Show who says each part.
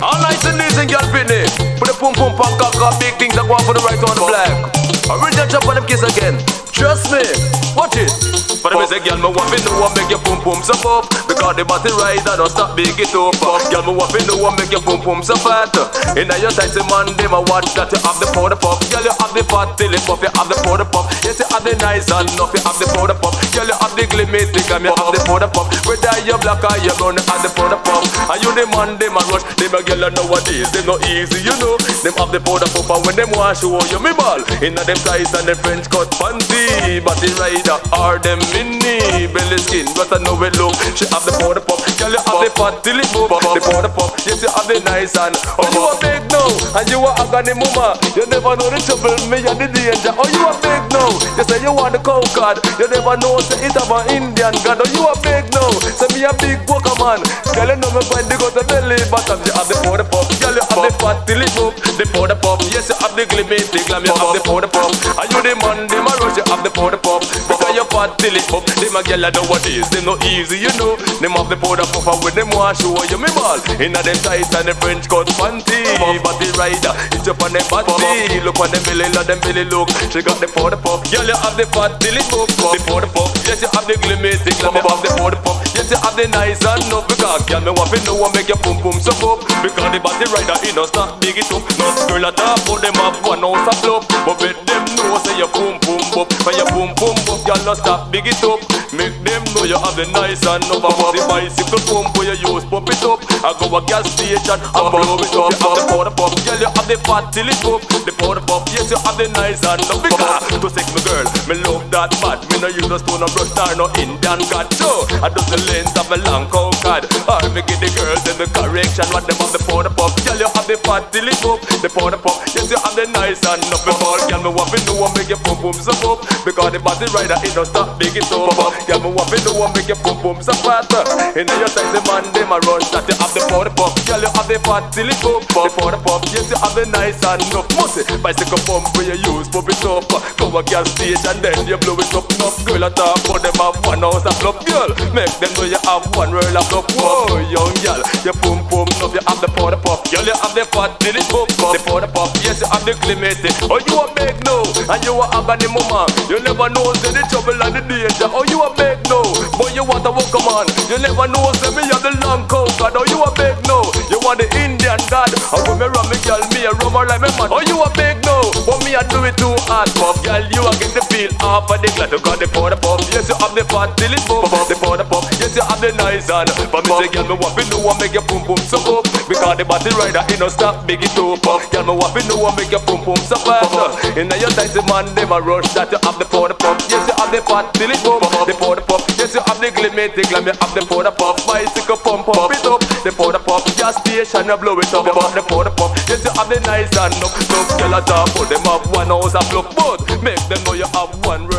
Speaker 1: All nice and easy, girl, Pineda. Put the pum pum pum cock up, big things that go on for the right on the black. Original chop on them kiss again. Trust me, watch it. But I say, girl, me want to know what make your pum pum so up. Because the body right, I don't stop big it up. Girl, me want to know what make your pum pum so fat. Inna your tights, man, them I watch that you have the powder puff. Girl, you have the fat till it puff, you have the powder puff. Yes, you have the nice and enough, you have the powder puff. Girl, you have the glimmy thick and you have the powder puff. Whether you black or you brown, you have the powder puff. And you the man, them a rush. Them a girl nowadays, they no easy, you know. Them have the powder puff and when them want show you me ball. Inna them tights and them French cut panty. But the rider are them mini belly skin, but I know it look. She have the powder puff. Girl, you have the fat till it move. The powder puff, yes, you have the nice and oh, you a big now, and you a agony mama. You never know the trouble, me and the danger. Oh, you a big now, you say you want the cow card. You never know, say it have an Indian god. Oh, you a big now, say me a big worker man. Girl, you know me find the go to belly bottom. You have the powder puff. Girl, you have the fat till it move. The powder puff, yes, you have the glimmy, the glam. You have the powder puff. And you the man, them a rush. You have the powder puff. Because you fat till it move. Them a girl, I know what is. They no easy, you know. Them have the powder puff, and when them want show you me ball. Inna them tights and the French cut panty. But the rider, it's up on them body. Look on them belly, let them belly look. She got the powder puff. Girl, you have the fat till it move. The powder puff, yes, you have the glimmy, the glam. You have the powder puff. Yes, you have the nice and enough. Because girl, me want to know what make your pum pum so up. Because the body rider, he does not big it up. No girl at all, but them have one house a flop. But bet them know say your pum pum up. When your pum pum up, girl, no stop big it up. Make them know you have the nice and enough. About the bicycle pump where you use, pump it up. I go a gas station and blow it up. You have the powder puff, girl, you have the fat till it up. The powder puff, yes, you have the nice and enough. Because to sex me girl, me love that bad. Me no use no stone, no brush, nor no Indian god. So I do the length of a long cow card. Or me give the girls in the correction what them have the powder puff. Girl, you have the fat till it up. The powder puff, yes, you have the nice and enough. Because girl, me want to know what make your pum pum so up. Because the body rider, it don't stop big it up. Girl, me want to know what make your pum pum so fat. Inna your tights, the man, them a rush that you have the powder puff. Girl, you have the fat till it up. The powder puff, yes, you have the nice and enough. Musty bicycle pump where you use, pump it up. Go a gas station, then you blow it up. Enough girl at all, but them have one house a flop. Girl, make them know you have one roll of flop. Whoa, young girl, you pum pum up, you have the powder puff. Girl, you have the fat till it up. The powder puff, yes, you have the climate. Oh, you a big no, and you a agony mama. You never know say the trouble and the danger. Oh, you a big no, but you want to walk a man. You never know say me have the long cow god. Oh, you a big no, you want the Indian god. And when me run me girl, me a run her like me man. Oh, you a big no, but me a do it too hard puff. Girl, you a get the feel off of the glass. You got the powder puff, yes, you have the fat till it move. The powder puff, yes, you have the nice and. But me say girl, me want to know what make your pum pum so up. Because the body rider, he no stop big it up. Girl, me want to know what make your pum pum so fast. Inna your tights, man, them a rush that you have the powder puff. Yes, you have the fat till it move. The powder puff, yes, you have the glimmy, the glam. You have the powder puff, bicycle pump it up. The powder puff, gas station, you blow it up. You have the powder puff, yes, you have the nice and enough. Some girl at all, but them have one house a flop. But make them know you have one